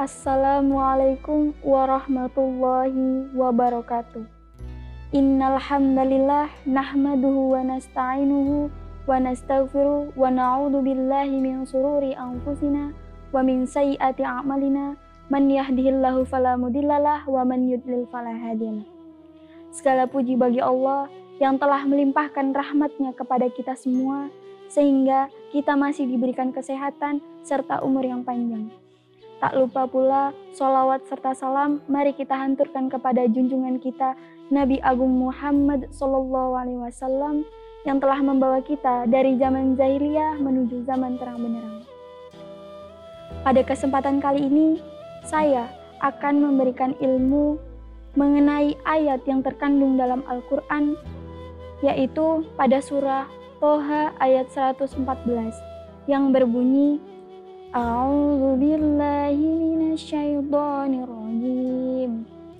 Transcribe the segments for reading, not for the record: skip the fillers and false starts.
Assalamualaikum warahmatullahi wabarakatuh. Innal hamdalillah nahmaduhu wa nasta'inuhu wa nastaghfiruh wa na'udzu billahi min shururi anfusina wa min sayyiati a'malina man yahdihillahu fala mudhillalah wa man yudlil fala hadiyalah. Segala puji bagi Allah yang telah melimpahkan rahmat-Nya kepada kita semua sehingga kita masih diberikan kesehatan serta umur yang panjang. Tak lupa pula sholawat serta salam mari kita hanturkan kepada junjungan kita Nabi Agung Muhammad SAW yang telah membawa kita dari zaman jahiliyah menuju zaman terang benderang. Pada kesempatan kali ini saya akan memberikan ilmu mengenai ayat yang terkandung dalam Al-Quran, yaitu pada surah Toha ayat 114 yang berbunyi A'udzu billahi minasyaitonir rajim.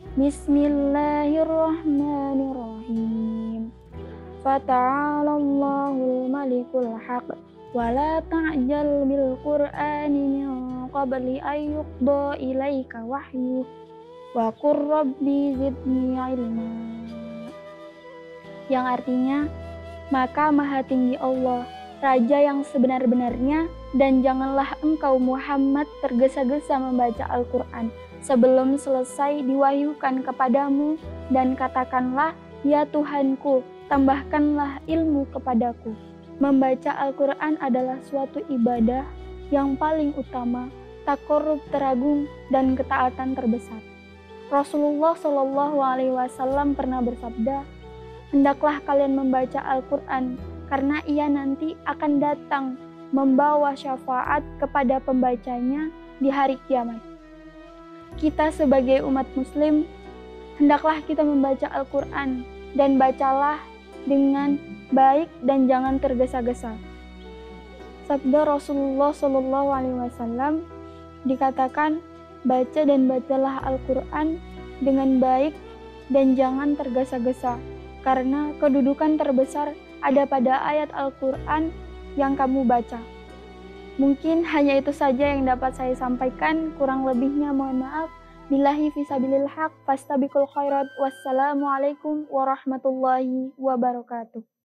Bismillahirrahmanirrahim. Fata'alallahul malikul haq wa la ta'jal bil qur'ani min qabli an yuqda ilaika wahyu wa qur rabbi zidni ilma. Yang artinya, maka Maha Tinggi Allah, Raja yang sebenar-benarnya, dan janganlah engkau Muhammad tergesa-gesa membaca Al-Quran sebelum selesai diwahyukan kepadamu, dan katakanlah, ya Tuhanku, tambahkanlah ilmu kepadaku. Membaca Al-Quran adalah suatu ibadah yang paling utama, takarrub teragung, dan ketaatan terbesar. Rasulullah SAW pernah bersabda, hendaklah kalian membaca Al-Quran, karena ia nanti akan datang membawa syafaat kepada pembacanya di hari kiamat. Kita sebagai umat muslim, hendaklah kita membaca Al-Quran dan bacalah dengan baik dan jangan tergesa-gesa. Sabda Rasulullah SAW dikatakan, baca dan bacalah Al-Quran dengan baik dan jangan tergesa-gesa, karena kedudukan terbesar ada pada ayat Al-Quran yang kamu baca. Mungkin hanya itu saja yang dapat saya sampaikan, kurang lebihnya mohon maaf. Billahi fisabilil haq, fastabiqul khairat. Wassalamualaikum warahmatullahi wabarakatuh.